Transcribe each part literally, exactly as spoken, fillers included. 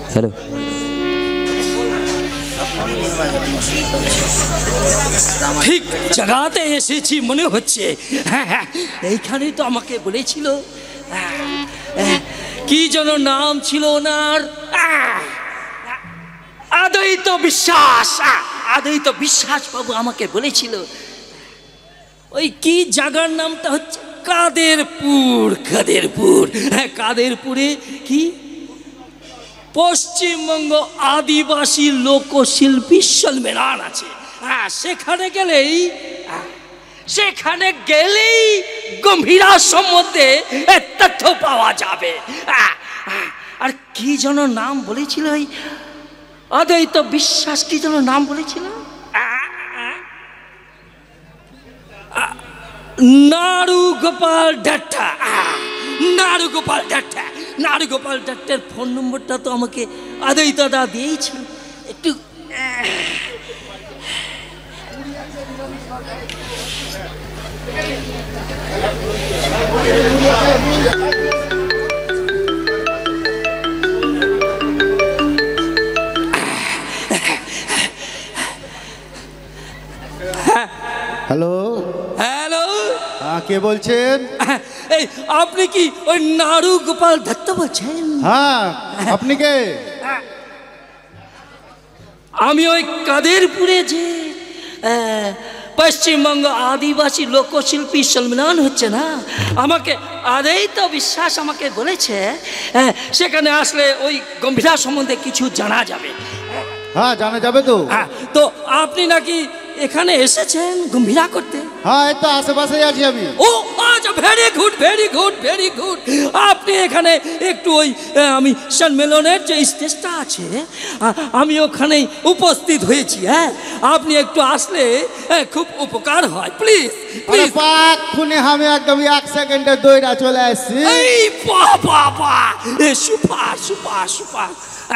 Hello, ঠিক জায়গাতে এসেছি মনে হচ্ছে। হ্যাঁ হ্যাঁ, এইখানেই তো আমাকে বলেছিল, কি যেন নাম ছিল ওনার, অদ্বৈত বিশ্বাস। অদ্বৈত বিশ্বাস বাবু আমাকে বলেছিল ওই কি জায়গার নামটা হচ্ছে কাদেরপুর। কাদেরপুর, হ্যাঁ কাদেরপুরে কি পশ্চিমবঙ্গ আদিবাসী লোকশিল্পী সম্মেলন আছে। হ্যাঁ সেখানে গেলেই সেখানে গেলেই গম্ভীরা সম্বন্ধে তথ্য পাওয়া যাবে। আর কি যেন নাম বলেছিল ওই অদ্বৈত বিশ্বাস, কি যেন নাম বলেছিল, নাড়ু গোপাল ডাট্টা। নাড়ু গোপাল ডাট্টা, নাড়ু গোপাল ডাট্টার ফোন নম্বরটা তো আমাকে অদ্বৈত দা দিয়েছিল। একটু হ্যালো হ্যালো, হ্যাঁ কে বলছেন? এই আপনি কি ওই নাড়ু গোপাল দত্ত বলছেন? হ্যাঁ, আপনি কে? আমি ওই কাদেরপুরে যে পশ্চিমবঙ্গ আদিবাসী লোকশিল্পী সম্মেলন হচ্ছে না, আমাকে অদ্বৈত বিশ্বাস আমাকে বলেছে সেখানে আসলে ওই গম্ভীরা সম্বন্ধে কিছু জানা যাবে। হ্যাঁ জানা যাবে তো। হ্যাঁ, তো আপনি নাকি এখানে এসেছেন গম্ভীরা করতে? হ্যাঁ এই তো আশেপাশেই আছি আমি। ও আচ্ছা, very good very good very good. আপনি এখানে একটু ওই আমি সম্মেলনের যে স্টেজটা আছে আমি ওখানে উপস্থিত হয়েছি। হ্যাঁ আপনি একটু আসলে খুব উপকার হয়, প্লিজ প্লিজ। পাক্ষণে আমি একদম এক সেকেন্ডে দৌড়া চলে আসছি। এই বাবা বাবা, সুপার সুপার সুপার।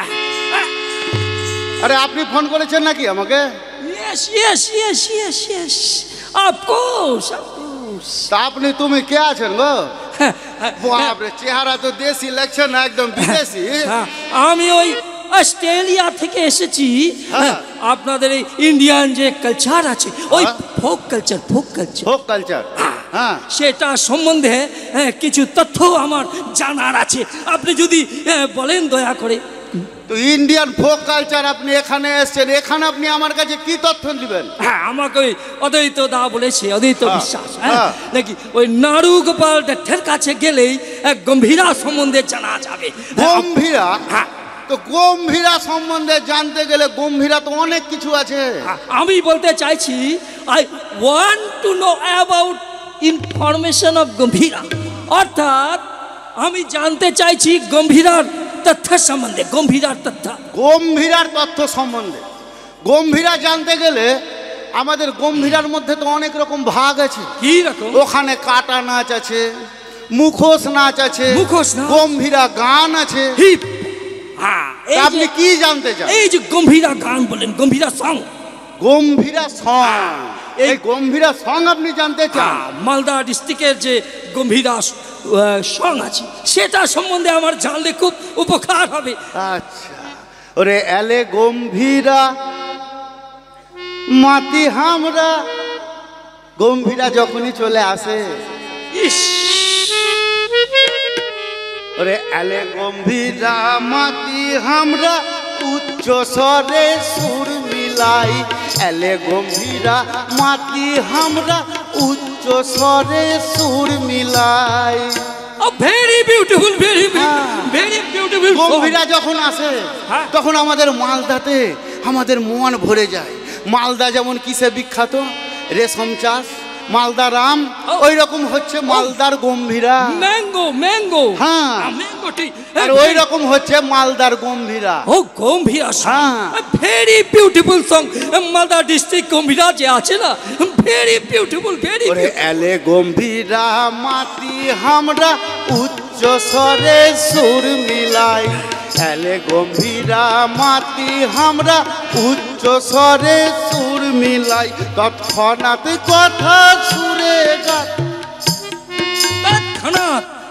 আরে আপনি ফোন করেছেন নাকি আমাকে? Yes, yes, yes, yes, yes. Of course, of course. তা আপনি তুমি কে আছেন গো? বাপরে, চেহারা তো দেশি লাগছে না, একদম বিদেশি। আমি ওই অস্ট্রেলিয়া থেকে এসেছি। আপনাদের এই ইন্ডিয়ান যে কালচার আছে, ওই folk culture, folk culture, folk culture, হ্যাঁ সেটা সম্বন্ধে কিছু তথ্য আমার জানার আছে। আপনি যদি বলেন দয়া করে। তো ইন্ডিয়ান ফোক কালচার আপনি এখানে এসেছেন, এখানে আপনি আমার কাছে কি তথ্য দিবেন? হ্যাঁ আমাকে ওই অদ্বৈত দা বলেছে, অদ্বৈত বিশ্বাস নাকি ওই নাড়ু গোপাল ডাক্তার কাছে গেলেই এক গম্ভীরা সম্বন্ধে জানা যাবে। গম্ভীরা? হ্যাঁ, তো গম্ভীরা সম্বন্ধে জানতে গেলে গম্ভীরা তো অনেক কিছু আছে। আমি বলতে চাইছি I want to know about information of Gambhira, অর্থাৎ আমি জানতে চাইছি গম্ভীরার তথ্য সম্বন্ধে। গম্ভীরার তথ্য, গম্ভীরার তথ্য সম্বন্ধে গম্ভীরা জানতে গেলে আমাদের গম্ভীরার মধ্যে তো অনেক রকম ভাগ আছে। কি রকম? ওখানে কাটা নাচ আছে, মুখোশ নাচ আছে, মুখোশ নাচ, গম্ভীরা গান আছে। হ্যাঁ, আপনি কি জানতে চান? এই যে গম্ভীরা গান বলেন, গম্ভীরা সং, গম্ভীরা সং, এই গম্ভীরা সং আপনি জানতে চান? মালদা ডিস্ট্রিক্টের যে গম্ভীরা সং আছে সেটা সম্বন্ধে আমার জানলে খুব উপকার হবে। আচ্ছা, ওরে এলে গম্ভীরা মাতি হামরা, গম্ভীরা যখনই চলে আসে, ইস, ওরে এলে গম্ভীরা মাতি হামরা, উচ্চ স্বরে সুর মিলাই। এলে গম্ভীরা মাতি হামরা, উচ্চ স্বরে সুর মিলাই। Very beautiful, very very beautiful. Gambhira যখন আসে তখন আমাদের মালদাতে আমাদের মন ভরে যায়। মালদা যেমন কিসে বিখ্যাত? রেশম চাষ, মালদা রাম, ওই রকম হচ্ছে মালদার গম্ভীরা। ম্যাঙ্গো, ম্যাঙ্গো, হ্যাঁ ম্যাঙ্গো ঠিক, আর ওই রকম হচ্ছে মালদার গম্ভীরা। ও গম্ভীরা, হ্যাঁ, very beautiful song. Malda district Gambhira যে আছে না, ভেরি বিউটিফুল, ভেরি। ওরে এলে গম্ভীরা মাতি হামরা, উচ্চ স্বরে সুর মিলাই। এলে গম্ভীরা মাতি হামরা, উচ্চ স্বরে সুর মিলাই। তৎক্ষণাৎ কথা সুরে গাত, তৎক্ষণাৎ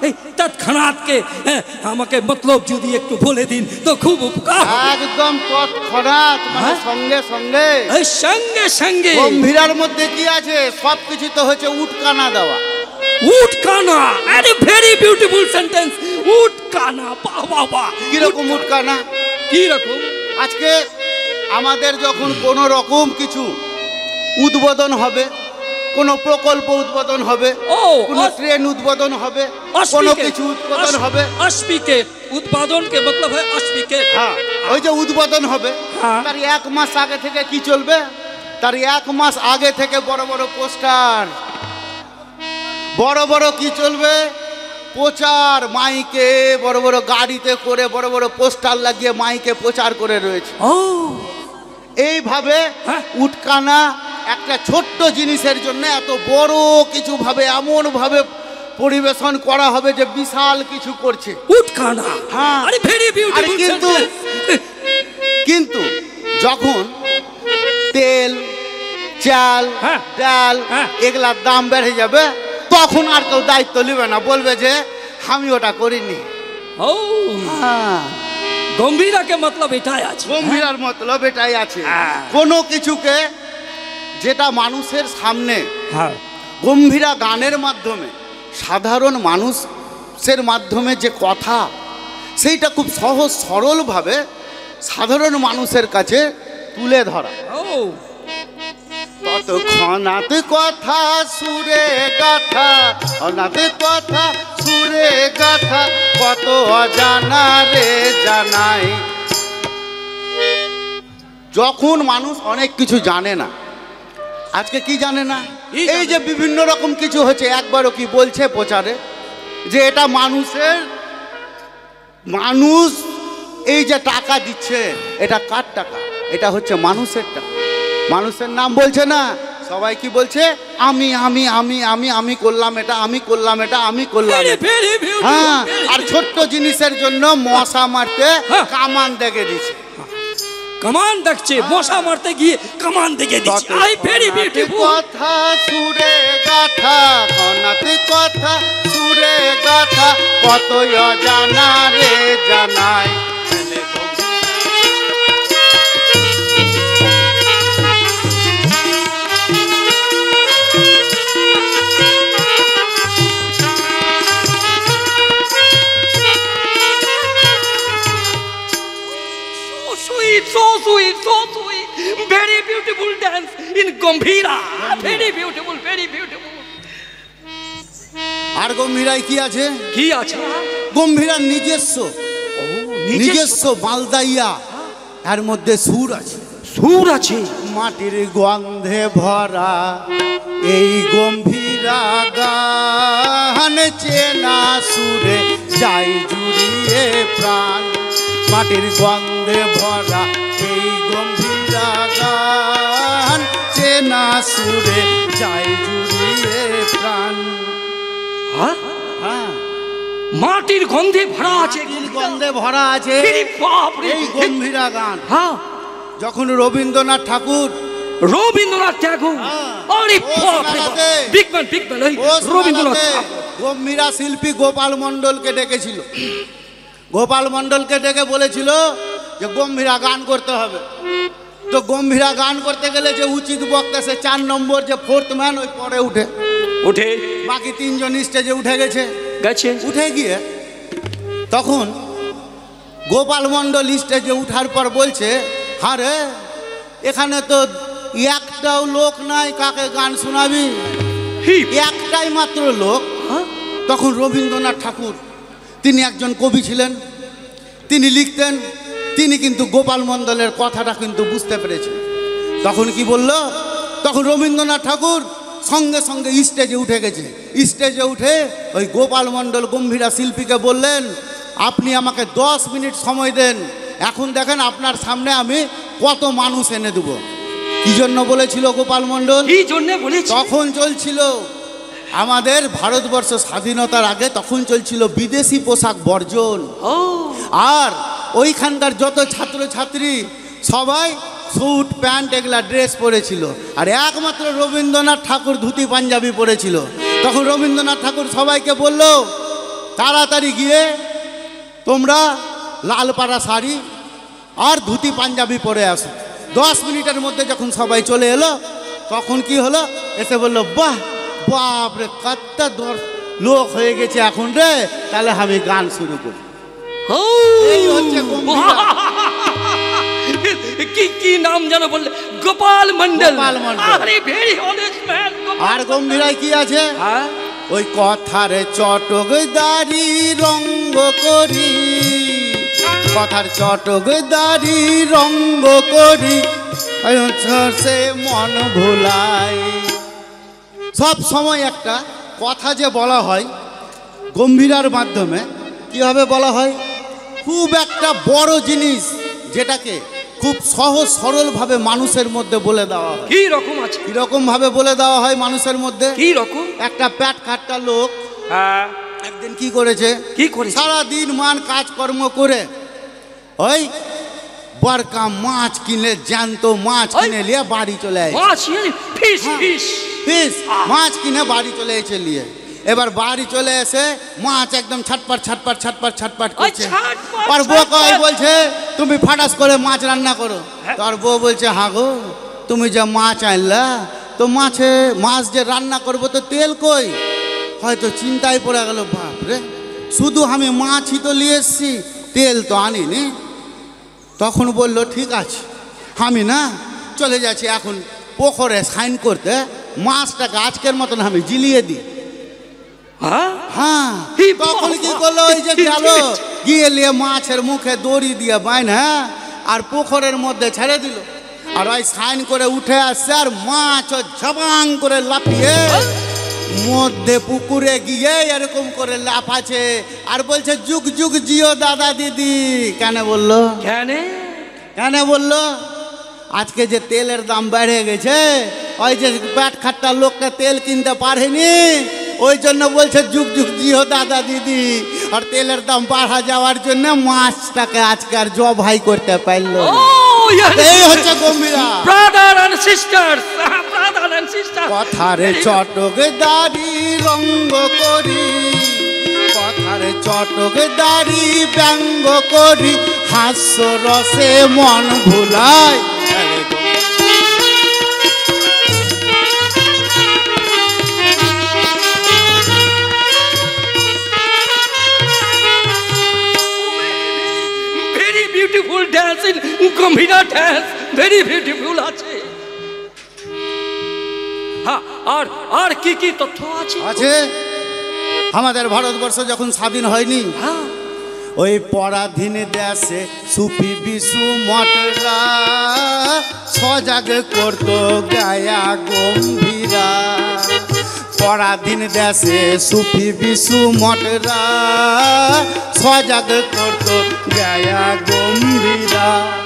এই তৎক্ষণাৎকে হ্যাঁ, আমাকে মতলব যদি একটু বলে দিন তো খুব উপকার হবে। একদম তৎক্ষণাৎ, মানে হ্যাঁ? সঙ্গে সঙ্গে। এই সঙ্গে সঙ্গে গম্ভীরার মধ্যে কি আছে? সব কিছু তো হচ্ছে উটকানা দেওয়া। উটকানা, আরে ভেরি বিউটিফুল সেন্টেন্স। উটকানা, বাহ বাহ বাহ। কিরকম উটকানা? কি রকম? আজকে আমাদের যখন কোনো রকম কিছু উদ্বোধন হবে, কোনো প্রকল্প উদ্বোধন হবে, ও, কোনো অস- ট্রেন উদ্বোধন হবে, অস্পিকেট, কোনো কিছু উদ্বোধন অস- হবে, অস্পিকেট, উৎপাদন के मतलब है অস্পিকেট। হ্যাঁ, ওই যে উদ্বোধন হবে, হ্যাঁ। তার এক মাস আগে থেকে কি চলবে? তার এক মাস আগে থেকে বড় বড় পোস্টার, বড় বড় কি চলবে? প্রচার, মাইকে বড় বড় গাড়িতে করে বড় বড় পোস্টার লাগিয়ে মাইকে প্রচার করে রয়েছে। ও এইভাবে হ্যাঁ। উটকানা একটা ছোট্ট জিনিসের জন্য এত বড় কিছু ভাবে এমন ভাবে পরিবেশন করা হবে যে বিশাল কিছু করছে। উটকানা, হ্যাঁ। আরে ভেরি আরে বিউটিফুল কিন্তু সেন্টেন্স। কিন্তু যখন তেল, চাল, হ্যাঁ। ডাল হ্যাঁ। এগুলার দাম বেড়ে যাবে, তখন আর কেউ দায়িত্ব নেবে না, বলবে যে আমি ওটা করিনি। ও হ্যাঁ, গম্ভীরা के मतलब এটাই আছে। গম্ভীরার মতলব এটাই আছে। হ্যাঁ। কোনো কিছুকে যেটা মানুষের সামনে হ্যাঁ, গম্ভীরা গানের মাধ্যমে সাধারণ মানুষের মাধ্যমে যে কথা, সেইটা খুব সহজ সরলভাবে সাধারণ মানুষের কাছে তুলে ধরা। ও ততক্ষণাৎ কথা সুরে গাথা, অনাথ কথা সুরে গাথা, কত অজানা রে জানাই। যখন মানুষ অনেক কিছু জানে না, আজকে কি জানে না? কি এই জানে? যে বিভিন্ন রকম কিছু হচ্ছে, একবারও কি বলছে প্রচারে যে এটা মানুষের, মানুষ এই যে টাকা দিচ্ছে এটা কার টাকা? এটা হচ্ছে মানুষের টাকা। মানুষের নাম বলছে না, সবাই কি বলছে? আমি আমি আমি আমি আমি করলাম এটা, আমি করলাম এটা, আমি করলাম ভেরি এটা। Very beautiful. হ্যাঁ, আর ছোট্ট জিনিসের জন্য মশা মারতে হ্যাঁ। কামান দেখে দিচ্ছে। কামান দেখছে, মশা মারতে গিয়ে কামান দেখে দিচ্ছে। I very beautiful. কথা সুরে গাথা, অনাথ কথা সুরে গাথা, কত অজানা রে জানাই। So sweet, so sweet, so sweet. Very beautiful dance in Gambhira. Very beautiful, very beautiful. আর গম্ভীরায় কি আছে? কি আছে? গম্ভীরার নিজস্ব ও নিজস্ব মালদাইয়া, এর মধ্যে সুর আছে। সুর আছে। মাটির গন্ধে ভরা এই গম্ভীরা গান, চেনা সুরে যাই জুড়িয়ে প্রাণ। মাটির গন্ধে ভরা এই গম্ভীরা গান, চেনা সুরে যাই জুড়িয়ে প্রাণ। হ্যাঁ? হ্যাঁ, মাটির গন্ধে ভরা আছে। মাটির গন্ধে ভরা আছে আরে বাপ রে। এই গম্ভীরা গান। হ্যাঁ, যখন রবীন্দ্রনাথ ঠাকুর রবীন্দ্রনাথ ঠাকুর। হ্যাঁ। আরে ও বাপ রে বাপ। শোনাতে। বিগ ম্যান, বিগ ম্যান, এই ও রবীন্দ্রনাথ শোনাতে ঠাকুর। গম্ভীরা শিল্পী গোপাল মণ্ডলকে ডেকেছিল। গোপাল মণ্ডলকে ডেকে বলেছিল যে গম্ভীরা গান করতে হবে। তো গম্ভীরা গান করতে গেলে যে উচিত বক্তা, সে চার নম্বর যে ফোর্থ ম্যান, ওই পরে উঠে, উঠে বাকি তিনজন স্টেজে উঠে গেছে। গেছে। উঠে গিয়ে তখন গোপাল মণ্ডল স্টেজে উঠার পর বলছে, হ্যাঁ রে, এখানে তো একটাও লোক নাই, কাকে গান শোনাবি? হিপ। একটাই মাত্র লোক। হ্যাঁ? তখন রবীন্দ্রনাথ ঠাকুর, তিনি একজন কবি ছিলেন, তিনি লিখতেন, তিনি কিন্তু গোপাল মণ্ডলের কথাটা কিন্তু বুঝতে পেরেছেন। তখন কি বলল? তখন রবীন্দ্রনাথ ঠাকুর সঙ্গে সঙ্গে স্টেজে উঠে গেছে। স্টেজে উঠে ওই গোপাল মণ্ডল গম্ভীরা শিল্পীকে বললেন, আপনি আমাকে দশ মিনিট সময় দেন, এখন দেখেন আপনার সামনে আমি কত মানুষ এনে দেবো। কি জন্য বলেছিল গোপাল মণ্ডল? কি জন্য বলেছি? তখন চলছিল আমাদের ভারতবর্ষ স্বাধীনতার আগে, তখন চলছিল বিদেশি পোশাক বর্জন। ও আর ওইখানকার যত ছাত্র ছাত্রী সবাই স্যুট প্যান্ট এগুলা ড্রেস পরেছিল, আর একমাত্র রবীন্দ্রনাথ ঠাকুর ধুতি পাঞ্জাবি পরেছিল। তখন রবীন্দ্রনাথ ঠাকুর সবাইকে বলল তাড়াতাড়ি গিয়ে তোমরা লাল পাড়া শাড়ি আর ধুতি পাঞ্জাবি পরে আসো। দশ মিনিটের মধ্যে যখন সবাই চলে এলো তখন কি হলো, এসে বললো বাহ বাপ রে কত দর লোক হয়ে গেছে এখন রে, তাহলে আমি গান শুরু করি। এই হচ্ছে গম্ভীরা। কি কি নাম যেন বললে? গোপাল মন্ডল। গোপাল মন্ডল। আরে ভেরি অনেস্ট ম্যান। আর গম্ভীরায় কি আছে? হ্যাঁ, ওই কথার চটক দাড়ি রঙ্গ করি, কথার চটক দাড়ি রঙ্গ করি সে মন ভোলাই। সব সময় একটা কথা যে বলা হয় গম্ভীরার মাধ্যমে, কিভাবে বলা হয়, খুব একটা বড় জিনিস যেটাকে খুব সহজ সরলভাবে মানুষের মধ্যে বলে দেওয়া হয়। কি রকম আছে? কিরকম ভাবে বলে দেওয়া হয় মানুষের মধ্যে? কি রকম? একটা প্যাট খাট্টা লোক হ্যাঁ, একদিন কি করেছে, কি করেছে? সারা দিন মান কাজকর্ম করে ওই বরকা মাছ কিনে, জ্যান্ত মাছ কিনে নিয়ে বাড়ি চলে আসে। মাছ ফিশ ফিশ ফিশ মাছ কিনে বাড়ি চলে এসে নিয়ে, এবার বাড়ি চলে এসে মাছ একদম ছটপট ছটপট ছটপট ছটপট করছে। আর বউ কয় বলছে তুমি ফাটাস করে মাছ রান্না করো। তার বউ বলছে হ্যাঁ গো, তুমি যে মাছ আনলা তো মাছে মাছ যে রান্না করবো তো তেল কই? হয়তো চিন্তায় পড়ে গেল, বাপ রে শুধু আমি মাছই তো নিয়ে এসছি, তেল তো আনিনি। তখন বলল ঠিক আছে, আমি না চলে যাচ্ছি এখন পুকুরে সাইন করতে, মাছটাকে আজকের মতন আমি জিলিয়ে দিই। হ্যাঁ, তখন কি করলো, ওই যে গেল গিয়ে নিয়ে মাছের মুখে দড়ি দিয়ে বাইন, হ্যাঁ, আর পুকুরের মধ্যে ছেড়ে দিল। আর ওই সাইন করে উঠে আসছে, আর মাছ ঝবাং করে লাফিয়ে মধ্যে পুকুরে গিয়ে এরকম করে লাফাচ্ছে আর বলছে যুগ যুগ জিও দাদা দিদি। কেন বললো? কেন কেন বললো? আজকে যে তেলের দাম বেড়ে গেছে, ওই যে পেট খাট্টা লোককে তেল কিনতে পারেনি, ওই জন্য বলছে যুগ যুগ জিও দাদা দিদি। আর তেলের দাম বাড়া যাওয়ার জন্য মাছটাকে আজকে আর জবাই করতে পারলো। এই হচ্ছে Gambhira. Brother and sisters, brother and sister. কথারে চটক দাড়ি রঙ্গ করি, কথারে চটক দাড়ি ব্যঙ্গ করি, হাস্য রসে মন ভুলাই। Beautiful dance in Gambhira dance, very beautiful আছে। হ্যাঁ, আর আর কি কি তথ্য আছে? আছে আমাদের ভারতবর্ষ যখন স্বাধীন হয়নি, হ্যাঁ, ওই পরাধীন দেশে সুফি বিশু মঠরা সজাগ করত গায়া গম্ভীরা। পরাধীন দেশে সুফি বিশু মঠরা সজাগ করত গায়া গম্ভীরা।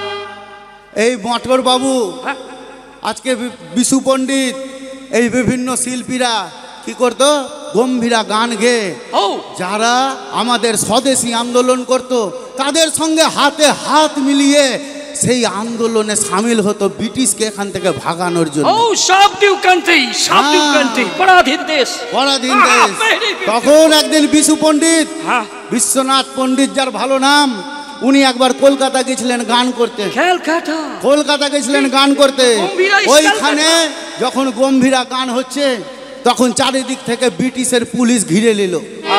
এই মঠর বাবু, আজকে বিশু পণ্ডিত, এই বিভিন্ন শিল্পীরা কি করতো, গম্ভীরা গান গেয়ে যারা আমাদের স্বদেশী আন্দোলন করত তাদের সঙ্গে হাতে হাত মিলিয়ে সেই আন্দোলনে সামিল হতো ব্রিটিশকে এখান থেকে ভাগানোর জন্য। ও সাবডিউ কান্ট্রি, সাবডিউ কান্ট্রি, পরাধীন দেশ, পরাধীন দেশ। তখন একদিন বিশু পণ্ডিত, বিশ্বনাথ পণ্ডিত যার ভালো নাম, উনি একবার কলকাতা গেছিলেন গান করতে। ক্যালকাটা, কলকাতা গেছিলেন গান করতে। ওইখানে যখন গম্ভীরা গান হচ্ছে তখন চারিদিক থেকে ব্রিটিশের পুলিশ ঘিরে নিল।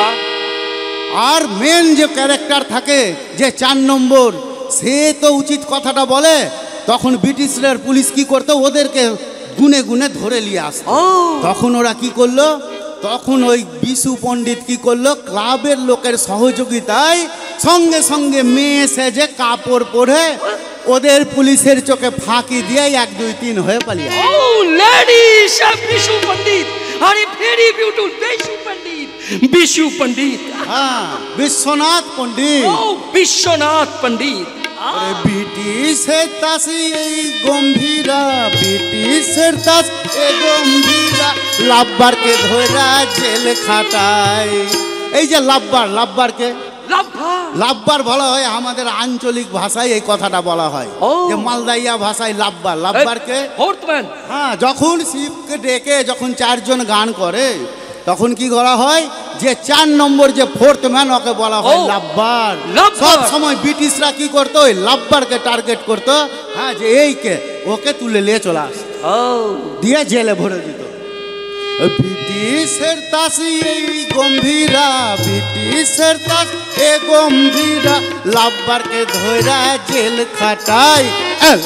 আর মেন যে ক্যারেক্টার থাকে যে চার নম্বর, সে তো উচিত কথাটা বলে। তখন ব্রিটিশের পুলিশ কি করতো, ওদেরকে গুনে গুনে ধরে নিয়ে আসতো। তখন ওরা কি করলো, তখন ওই বিশু পণ্ডিত কি করলো, ক্লাবের লোকের সহযোগিতায় সঙ্গে সঙ্গে মেয়ে সেজে কাপড় পরে ওদের পুলিশের চোখে ফাঁকি দিয়ে এক দুই তিন হয়ে পালিয়ে। ও লেডিস, বিশু পণ্ডিত, আরে ভেরি বিউটিফুল বিশু পণ্ডিত, বিশু পণ্ডিত, হ্যাঁ, বিশ্বনাথ পণ্ডিত। ও বিশ্বনাথ পণ্ডিত। ব্রিটিশের তাসি এই গম্ভীরা, ব্রিটিশের তাস এই গম্ভীরা, লাভবারকে ধরা জেল খাটায়। এই যে লাভবার, লাভবারকে লাভবার বলা হয় আমাদের আঞ্চলিক ভাষায়, এই কথাটা বলা হয় যে মালদাইয়া ভাষায় লাভবার। লাভবারকে, হ্যাঁ, যখন শিবকে ডেকে যখন চারজন গান করে তখন কি করা হয়, যে চার নম্বর যে ফোর্থ ম্যান ওকে বলা হয় ও, লাভবার। লাভবার। সব সময় ব্রিটিশরা কি করতো, ওই লাভবারকে টার্গেট করতো, হ্যাঁ, যে এইকে ওকে তুলে নিয়ে চলে আসতো, ও দিয়ে জেলে ভরে দিত। ব্রিটিশের তাসি এই গম্ভীরা, ব্রিটিশের তাস এ গম্ভীরা, লাভবারকে ধইরা জেল খাটায়। এল।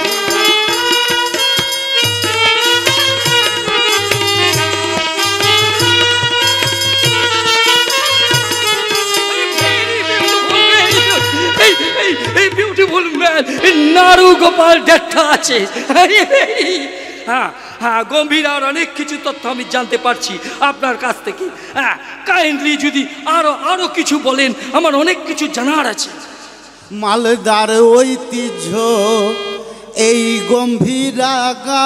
বিউটিফুল ম্যান নারু গোপাল দেখা আছে। হ্যাঁ হ্যাঁ, গম্ভীরার অনেক কিছু তথ্য আমি জানতে পারছি আপনার কাছ থেকে। হ্যাঁ, কাইন্ডলি যদি আরো আরো কিছু বলেন, আমার অনেক কিছু জানার আছে। মালদার ঐতিহ্য এই গম্ভীরা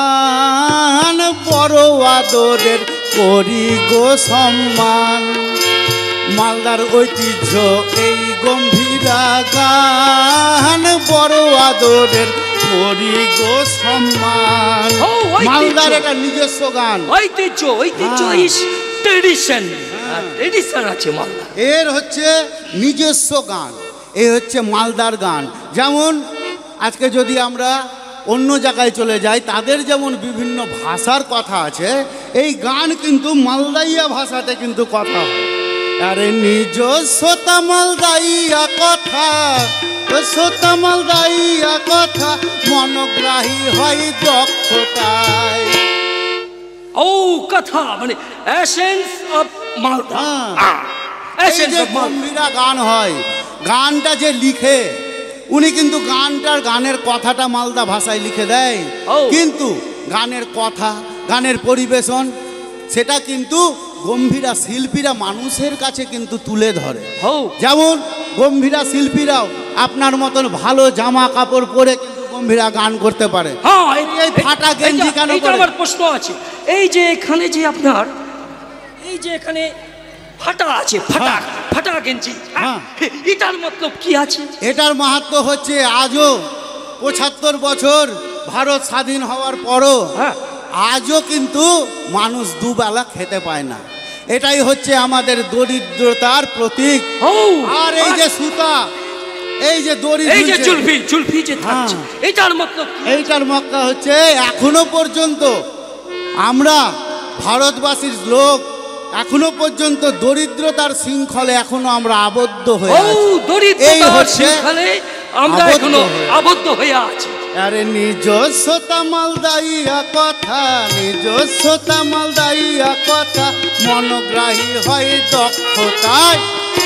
গান, বড় আদরের করি গো সম্মান। মালদার ঐতিহ্য এই গম্ভীরা গান, বড় আদরের করি গো সম্মান। ও, ঐতিহ্য। মালদার এটা নিজস্ব গান, ঐতিহ্য, ঐতিহ্য হ্যাঁ। ইস ট্রেডিশন, ট্রেডিশন আছে মালদা। এর হচ্ছে নিজস্ব গান, এই হচ্ছে মালদার গান। যেমন আজকে যদি আমরা অন্য জায়গায় চলে যাই, তাদের যেমন বিভিন্ন ভাষার কথা আছে, এই গান কিন্তু মালদাইয়া ভাষাতে কিন্তু কথা হয়। আরে নিজস্বতা মালদাইয়া কথা, সোতা মালদাইয়া কথা, মনোগ্রাহী হয় দক্ষতায়। ও কথা মানে এসেন্স অফ মালদা। হ্যাঁ। এই যে গম্ভীরা গান হয়, গানটা যে লিখে উনি কিন্তু গানটার গানের কথাটা মালদা ভাষায় লিখে দেয়, ও। কিন্তু গানের কথা, গানের পরিবেশন সেটা কিন্তু গম্ভীরা শিল্পীরা মানুষের কাছে কিন্তু তুলে ধরে। ও। যেমন গম্ভীরা শিল্পীরাও আপনার মতন ভালো জামা কাপড় পরে কিন্তু গম্ভীরা গান করতে পারে। হ্যাঁ, এই ফাটা গেঞ্জি কেন এইটা পরে? আমার প্রশ্ন আছে। এই যে এখানে যে আপনার এই যে এখানে ফাটা আছে, ফাটা হ্যাঁ। ফাটা গেঞ্জি, হ্যাঁ, হ্যাঁ। এটার মতলব কি আছে? এটার মাহাত্ম্য হচ্ছে আজও পঁচাত্তর বছর ভারত স্বাধীন হওয়ার পরও হ্যাঁ। আজও কিন্তু মানুষ দুবেলা খেতে পায় না। এটাই হচ্ছে আমাদের দরিদ্রতার প্রতীক। ও, আর এই যে সুতা, এই যে দড়ি, এই যে ঝুলছে, জুলফি জুলফি যে থাকছে, হ্যাঁ। এটার মতলব কি? এইটার মক্কা হচ্ছে এখনো পর্যন্ত আমরা ভারতবাসীর লোক এখনো পর্যন্ত দরিদ্রতার শৃঙ্খলে এখনো আমরা আবদ্ধ হয়ে ও, আছি। এই দরিদ্রতার হচ্ছে শৃঙ্খলে আমরা আবদ্ধ এখনো হয়ে। আবদ্ধ হয়ে আছি। আরে নিজস্বতা মালদাইয়া কথা, নিজস্বতা মালদাইয়া কথা, মনোগ্রাহী হয় দক্ষতায়।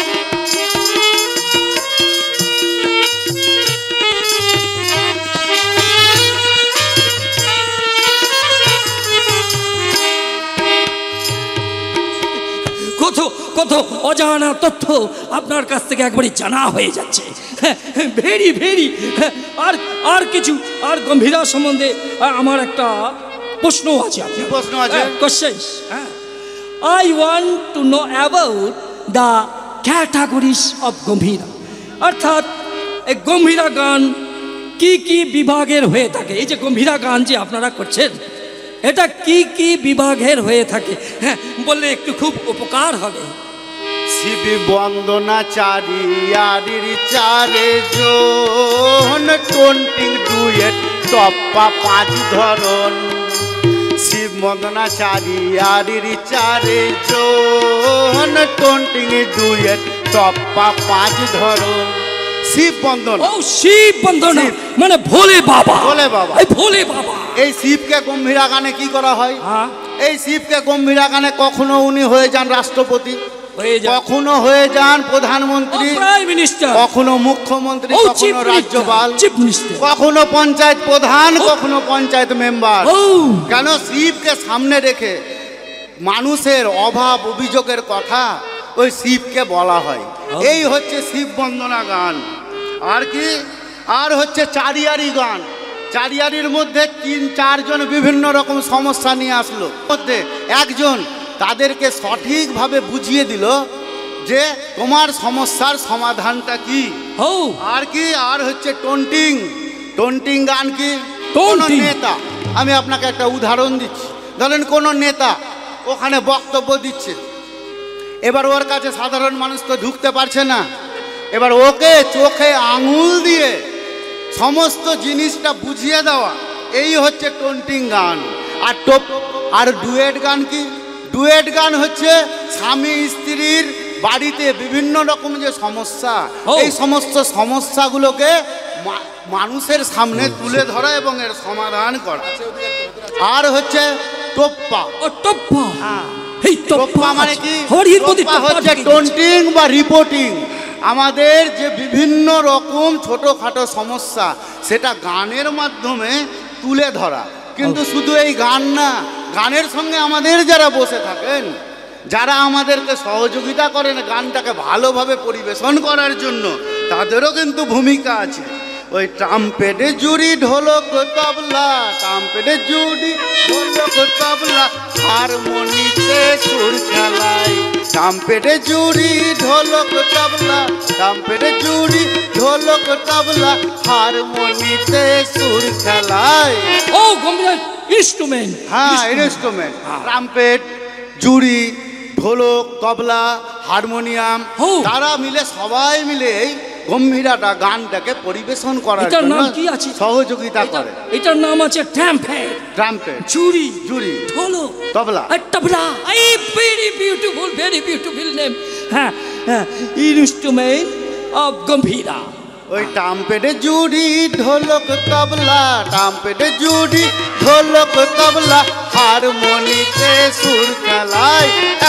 কত কত অজানা তথ্য আপনার কাছ থেকে একবারই জানা হয়ে যাচ্ছে। Very very. আর আর কিছু আর গম্ভীরা সম্বন্ধে আমার একটা প্রশ্ন আছে। কি প্রশ্ন আছে? Question. I want to know about the categories of Gambhira, অর্থাৎ এই গম্ভীরা গান কি কি বিভাগের হয়ে থাকে? এই যে গম্ভীরা গান যে আপনারা করছেন, এটা কি কি বিভাগের হয়ে থাকে, হ্যাঁ বললে একটু খুব উপকার হবে। শিবি বন্দনা চারিয়ারির চারে জন, টোন্টিং ডুয়েট টপ্পা পাঁচ ধরন। শিব বন্দনা চারিয়ারির চারে জন, টোন্টিং ডুয়েট টপ্পা পাঁচ ধরন। শিব বন্দনা, ও শিব বন্দনা মানে ভোলে বাবা, ভোলে বাবা। এই ভোলে বাবা। এই শিবকে গম্ভীরা গানে কি করা হয়? হ্যাঁ, এই শিবকে গম্ভীরা গানে কখনো উনি হয়ে যান রাষ্ট্রপতি, হয়ে যায় কখনো হয়ে যান প্রধানমন্ত্রী, প্রাইম মিনিস্টার, কখনো মুখ্যমন্ত্রী, ও চিফ কখনো রাজ্যপাল, চিফ মিনিস্টার, কখনো পঞ্চায়েত প্রধান, কখনো পঞ্চায়েত মেম্বার। ও কেন? শিবকে সামনে রেখে মানুষের অভাব অভিযোগের কথা ওই শিবকে বলা হয়। এই হচ্ছে শিব বন্দনা গান। আর কি? আর হচ্ছে চারিয়ারি গান। চারিয়ারির মধ্যে তিন চারজন বিভিন্ন রকম সমস্যা নিয়ে আসলো, মধ্যে একজন তাদেরকে সঠিকভাবে বুঝিয়ে দিল যে তোমার সমস্যার সমাধানটা কি। ও আর কি? আর হচ্ছে টোন্টিং। টোন্টিং গান কি? কোন টোন্টিং। নেতা, আমি আপনাকে একটা উদাহরণ দিচ্ছি। ধরেন কোন নেতা ওখানে বক্তব্য দিচ্ছে। এবার ওর কাছে সাধারণ মানুষ তো ঢুকতে পারছে না, এবার ওকে চোখে আঙুল দিয়ে সমস্ত জিনিসটা বুঝিয়ে দেওয়া, এই হচ্ছে টন্টিং গান। আর টোপ আর ডুয়েট গান কি? ডুয়েট গান হচ্ছে স্বামী স্ত্রীর বাড়িতে বিভিন্ন রকম যে সমস্যা, এই সমস্ত সমস্যাগুলোকে মানুষের সামনে তুলে ধরা এবং এর সমাধান করা। আর হচ্ছে টোপ্পা। ও টোপ্পা, হ্যাঁ, এই টোপ্পা মানে কি? টোপ্পা হচ্ছে টন্টিং বা রিপোর্টিং। আমাদের যে বিভিন্ন রকম ছোটোখাটো সমস্যা সেটা গানের মাধ্যমে তুলে ধরা। কিন্তু শুধু এই গান না, গানের সঙ্গে আমাদের যারা বসে থাকেন, যারা আমাদেরকে সহযোগিতা করেন গানটাকে ভালোভাবে পরিবেশন করার জন্য, তাদেরও কিন্তু ভূমিকা আছে। ওই ট্রাম্পেটে জুড়ি ঢোলক তবলা, ট্রাম্পেটে জুড়ি ঢোলক তবলা, হারমোনিতে সুর খেলায়। ট্রাম্পেটে জুড়ি ঢোলক তবলা, ট্রাম্পেটে জুড়ি ঢোলক তবলা, হারমোনিতে সুর খেলায়। ও গম্ভীর ইনস্ট্রুমেন্ট। হ্যাঁ, ইনস্ট্রুমেন্ট। ট্রাম্পেট, জুড়ি, ঢোলক, তবলা, হারমোনিয়াম, তারা মিলে সবাই মিলে এই গম্ভীরাটা গানটাকে পরিবেশন করার জন্য সহযোগিতা করে। এটার নাম আছে ট্রাম্পেট। ট্রাম্পেট, জুড়ি, জুড়ি, ঢোলক, তবলা, আর তবলা। এই very beautiful, very beautiful name. হ্যাঁ হ্যাঁ, ইনস্ট্রুমেন্ট অফ গম্ভীরা। ওই ট্রাম্পেটে জুড়ি ঢোলক তবলা, ট্রাম্পেটে জুড়ি ঢোলক তবলা, হারমোনিতে সুর খেলায়।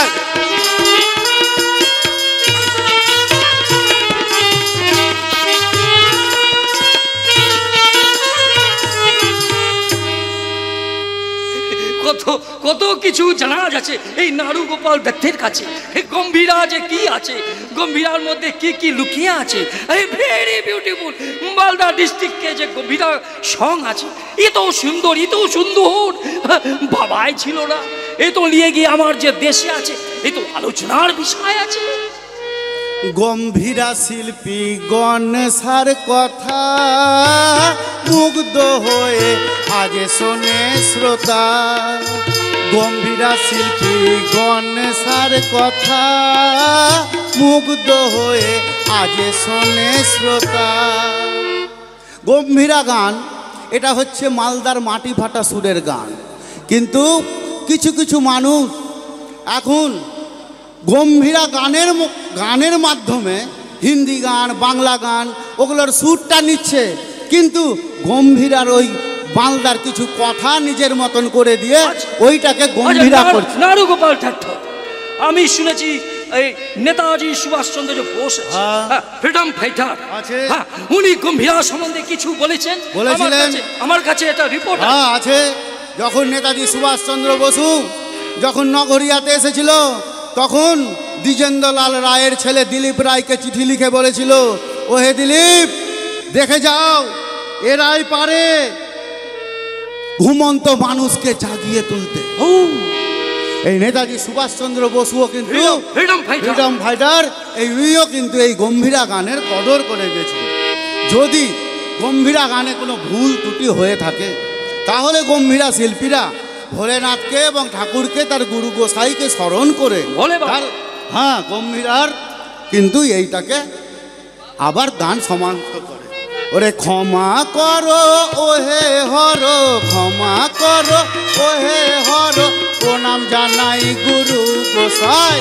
কত কত কিছু জানা যাচ্ছে এই নাড়ু গোপাল দত্তের কাছে। এই গম্ভীরা যে কি আছে, গম্ভীরার মধ্যে কি কি লুকিয়ে আছে। এই ভেরি বিউটিফুল মালদা ডিস্ট্রিক্টে যে গম্ভীরা সং আছে, এত সুন্দর, এত সুন্দর বাবাই ছিল না। এ তো নিয়ে গিয়ে আমার যে দেশে আছে, এ তো আলোচনার বিষয় আছে। গম্ভীরা শিল্পী গণেশার কথা মুগ্ধ হয়ে আজ শোনে শ্রোতা। গম্ভীরা শিল্পী গণেশার কথা মুগ্ধ হয়ে আজ শোনে শ্রোতা। গম্ভীরা গান এটা হচ্ছে মালদার মাটি ফাটা সুরের গান। কিন্তু কিছু কিছু মানুষ এখন গম্ভীরা গানের গানের মাধ্যমে হিন্দি গান, বাংলা গান ওগুলোর সুরটা নিচ্ছে, কিন্তু গম্ভীরার ওই বাংলার কিছু কথা নিজের মতন করে দিয়ে ওইটাকে গম্ভীরা করছে। নাড়ু গোপাল ঠাকুর, আমি শুনেছি এই নেতাজি সুভাষচন্দ্র যে বোস ফ্রিডম ফাইটার আছে, উনি গম্ভীরা সম্বন্ধে কিছু বলেছেন। বলেছিলেন, আমার কাছে এটা রিপোর্ট আছে। যখন নেতাজি সুভাষচন্দ্র বসু যখন নগরিয়াতে এসেছিল, তখন দ্বিজেন্দ্রলাল রায়ের ছেলে দিলীপ রায়কে চিঠি লিখে বলেছিল, ও হে দিলীপ, দেখে যাও এরাই পারে ঘুমন্ত মানুষকে জাগিয়ে তুলতে। এই নেতাজি সুভাষচন্দ্র বসুও কিন্তু ফ্রিডম ফাইটার, এই উনিও কিন্তু এই গম্ভীরা গানের কদর করে গেছে। যদি গম্ভীরা গানে কোনো ভুল ত্রুটি হয়ে থাকে, তাহলে গম্ভীরা শিল্পীরা ভোলেনাথকে এবং ঠাকুরকে তার গুরু গোসাইকে স্মরণ করে তার হ্যাঁ গম্ভীরার কিন্তু এইটাকে আবার গান সমান্ত করে। ওরে ক্ষমা করো ওহে হর, ক্ষমা করো ওহে হর, প্রণাম জানাই গুরু গোসাই।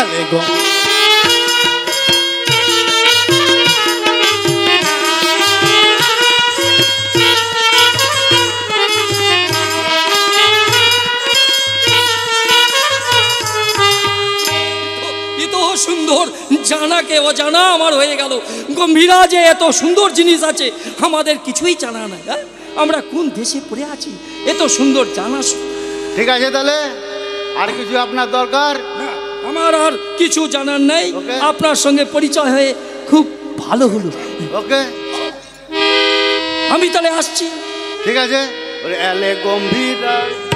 সুন্দর, জানাকে অজানা আমার হয়ে গেল। গম্ভীরা যে এত সুন্দর জিনিস আছে, আমাদের কিছুই জানা নাই। আমরা কোন দেশে পড়ে আছি, এত সুন্দর জানা। ঠিক আছে, তাহলে আর কিছু আপনার দরকার? আমার আর কিছু জানার নেই। আপনার সঙ্গে পরিচয় হয়ে খুব ভালো হলো। ওকে, আমি তাহলে আসছি। ঠিক আছে। গম্ভীরা